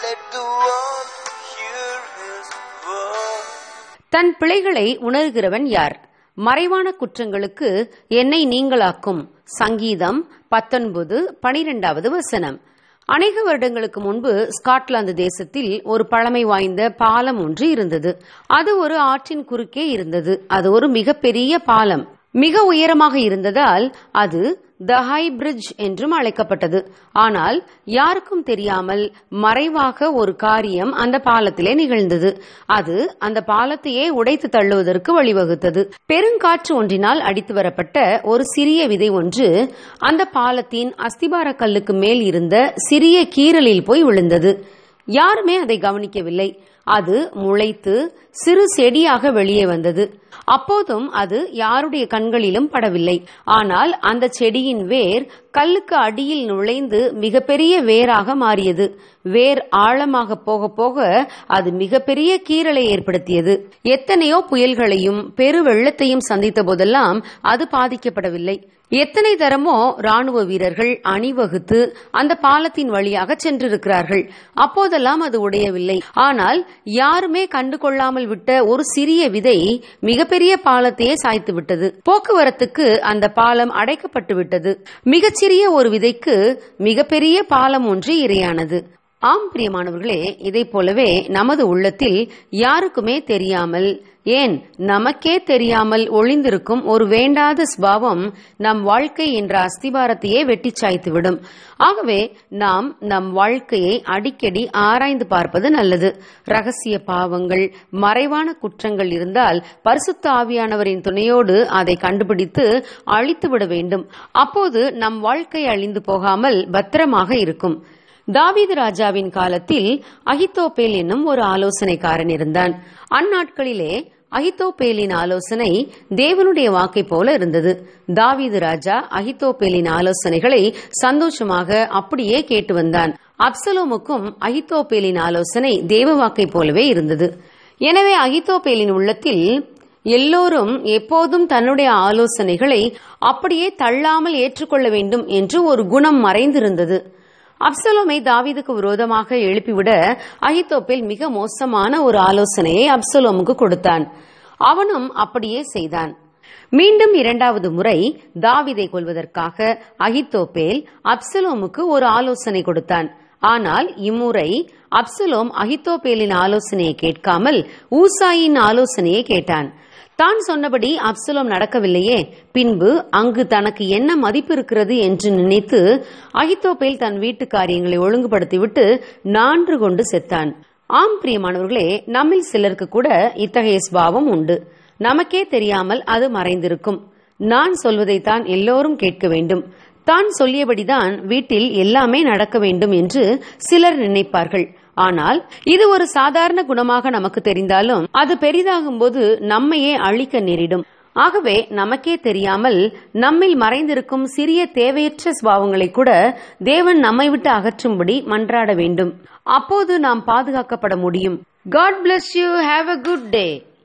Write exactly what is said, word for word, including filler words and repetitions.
let the world hear his word. தன் பிழைகளை உணர்கிறவன் யார்? மறைவான குற்றங்களுக்கு என்னை நீங்களாக்கும். சங்கீதம் பத்தொன்பது பனிரெண்டாவது வசனம். அநேக வருடங்களுக்கு முன்பு ஸ்காட்லாந்து தேசத்தில் ஒரு பழமை வாய்ந்த பாலம் ஒன்று இருந்தது. அது ஒரு ஆற்றின் குறுக்கே இருந்தது. அது ஒரு மிகப்பெரிய பாலம். மிக உயரமாக இருந்ததால் அது த ஹை பிரிட்ஜ் என்றும் அழைக்கப்பட்டது. ஆனால் யாருக்கும் தெரியாமல் மறைவாக ஒரு காரியம் அந்த பாலத்திலே நிகழ்ந்தது. அது அந்த பாலத்தையே உடைத்து தள்ளுவதற்கு வழிவகுத்தது. பெருங்காற்று ஒன்றினால் அடித்து வரப்பட்ட ஒரு சிறிய விதை ஒன்று அந்த பாலத்தின் அஸ்திபார கல்லுக்கு மேல் இருந்த சிறிய கீறலில் போய் விழுந்தது. யாருமே அதை கவனிக்கவில்லை. அது முளைத்து சிறு செடியாக வெளியே வந்தது. அப்போதும் அது யாருடைய கண்களிலும் படவில்லை. ஆனால் அந்த செடியின் வேர் கல்லுக்கு அடியில் நுழைந்து மிகப்பெரிய வேராக மாறியது. வேர் ஆழமாக போக போக அது மிகப்பெரிய கீறலை ஏற்படுத்தியது. எத்தனையோ புயல்களையும் பெரு வெள்ளத்தையும் சந்தித்த போதெல்லாம் அது பாதிக்கப்படவில்லை. எத்தனை தரமோ ராணுவ வீரர்கள் அணிவகுத்து அந்த பாலத்தின் வழியாக சென்றிருக்கிறார்கள். அப்போதெல்லாம் அது உடையவில்லை. ஆனால் யாருமே கண்டு கொள்ளாமல் விட்ட ஒரு சிறிய விதை மிகப்பெரிய பாலத்தையே சாய்த்து விட்டது. போக்குவரத்துக்கு அந்த பாலம் அடைக்கப்பட்டு விட்டது. மிகச்சிறிய ஒரு விதைக்கு மிகப்பெரிய பாலம் ஒன்று இரையானது. ஆம் பிரியமானவர்களே, இதை போலவே நமது உள்ளத்தில் யாருக்குமே தெரியாமல், ஏன் நமக்கே தெரியாமல் ஒளிந்திருக்கும் ஒரு வேண்டாத சுபாவம் நம் வாழ்க்கை என்ற அஸ்திபாரத்தையே வெட்டி சாய்த்துவிடும். ஆகவே நாம் நம் வாழ்க்கையை அடிக்கடி ஆராய்ந்து பார்ப்பது நல்லது. ரகசிய பாவங்கள், மறைவான குற்றங்கள் இருந்தால் பரிசுத்த ஆவியானவரின் துணையோடு அதை கண்டுபிடித்து அழித்துவிட வேண்டும். அப்போது நம் வாழ்க்கை அழிந்து போகாமல் பத்திரமாக இருக்கும். தாவீது ராஜாவின் காலத்தில் அகித்தோப்பேல் என்னும் ஒரு ஆலோசனைக்காரன் இருந்தான். அந்நாட்களிலே அகித்தோப்பேலின் ஆலோசனை தேவனுடைய வாக்கை போல இருந்தது. தாவீது ராஜா அகித்தோப்பேலின் ஆலோசனைகளை சந்தோஷமாக அப்படியே கேட்டு வந்தான். அப்சலோமுக்கும் அகித்தோப்பேலின் ஆலோசனை தேவ வாக்கை போலவே இருந்தது. எனவே அகித்தோப்பேலின் உள்ளத்தில் எல்லோரும் எப்போதும் தன்னுடைய ஆலோசனைகளை அப்படியே தள்ளாமல் ஏற்றுக்கொள்ள வேண்டும் என்று ஒரு குணம் மறைந்திருந்தது. அப்சலோமை தாவீதுக்கு விரோதமாக எழுப்பிவிட அகித்தோப்பேல் மிக மோசமான ஒரு ஆலோசனையை அப்சலோமுக்கு கொடுத்தான். அவனும் அப்படியே செய்தான். மீண்டும் இரண்டாவது முறை தாவீதை கொல்வதற்காக அகித்தோப்பேல் அப்சலோமுக்கு ஒரு ஆலோசனை கொடுத்தான். ஆனால் இம்முறை அப்சலோம் அகித்தோப்பேலின் ஆலோசனையை கேட்காமல் ஊசாயின் ஆலோசனையை கேட்டான். தான் சொன்னபடி அப்சலோம் நடக்கவில்லையே, பின்பு அங்கு தனக்கு என்ன மதிப்பு இருக்கிறது என்று நினைத்து அகித்தோப்பேல் தன் வீட்டு காரியங்களை ஒழுங்குபடுத்திவிட்டு நான்று கொண்டு செத்தான். ஆம் பிரியமானவர்களே, நம்மில் சிலருக்கு கூட இத்தகைய சுபாவம் உண்டு. நமக்கே தெரியாமல் அது மறைந்திருக்கும். நான் சொல்வதைத்தான் எல்லோரும் கேட்க வேண்டும், தான் சொல்லியபடிதான் வீட்டில் எல்லாமே நடக்க வேண்டும் என்று சிலர் நினைப்பார்கள். ஆனால் இது ஒரு சாதாரண குணமாக நமக்கு தெரிந்தாலும் அது பெரிதாகும் போது நம்மையே அழிக்க நேரிடும். ஆகவே நமக்கே தெரியாமல் நம்மில் மறைந்திருக்கும் சிறிய தேவையற்ற சுபாவங்களை கூட தேவன் நம்மை விட்டு அகற்றும்படி மன்றாட வேண்டும். அப்போது நாம் பாதுகாக்கப்பட முடியும். God bless you. Have a good day.